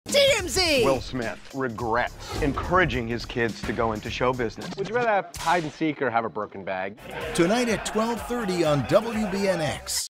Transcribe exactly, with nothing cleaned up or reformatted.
T M Z! Will Smith regrets encouraging his kids to go into show business. Would you rather have hide and seek or have a broken bag? Tonight at twelve thirty on W B N X.